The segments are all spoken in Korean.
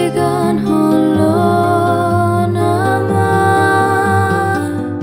시간 홀로 남아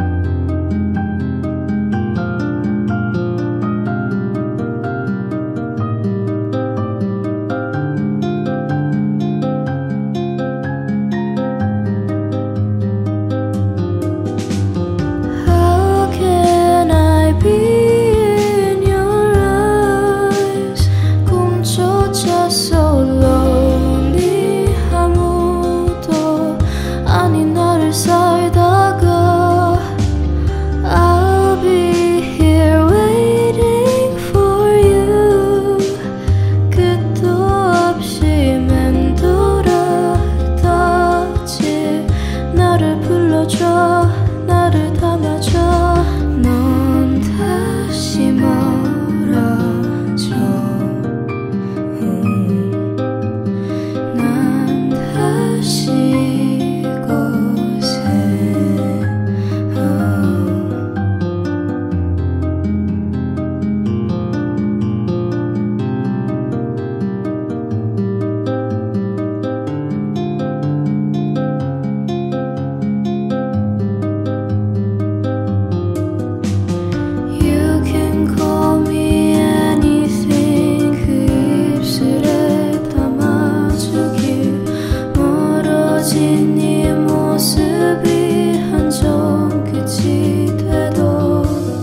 How can I be in your eyes 꿈조차 so lonely 아무도 아닌 나를 살다가 I'll be here waiting for you 끝도 없이 맴돌아다지 나를 불러줘 나를 담아줘 넌 다시 멀어져 난 다시 이곳에 You can call me anything 그 입술에 담아주길 멀어진 네 모습이 한점 끝이 돼도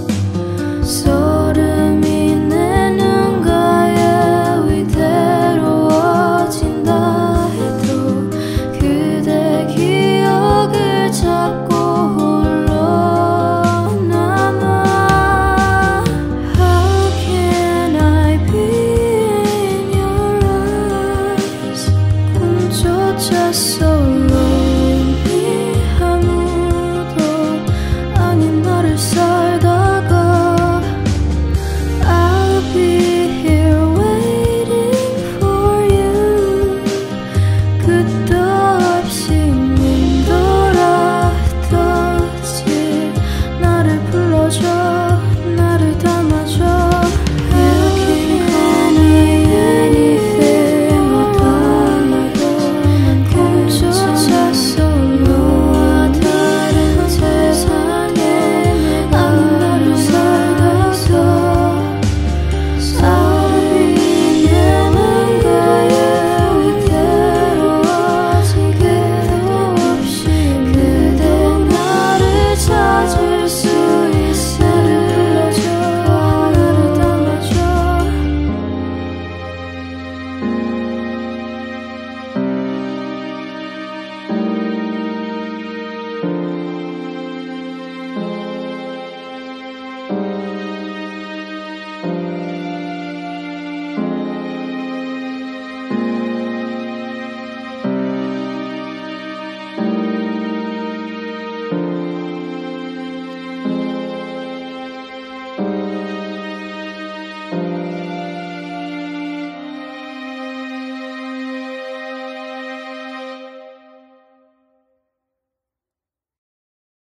소름이 내 눈가에 위태로워진다 해도 그대 기억을 잡고 홀로 남아 How can I be in your eyes 꿈조차 so lonely 아무도 아닌 나를 살다가 I'll be here waiting for you 끝도 없이 맴돌아다지 나를 불러줘 나를 담아줘 You can call me anything 어떤 말도 난 꿈조차 so 너와 다른 세상에 아닌 나를 살다가 사람이 내 눈가에 위태로워지게도 없이 그대 나를 찾을 수 있어 나를 불러줘 나를 담아줘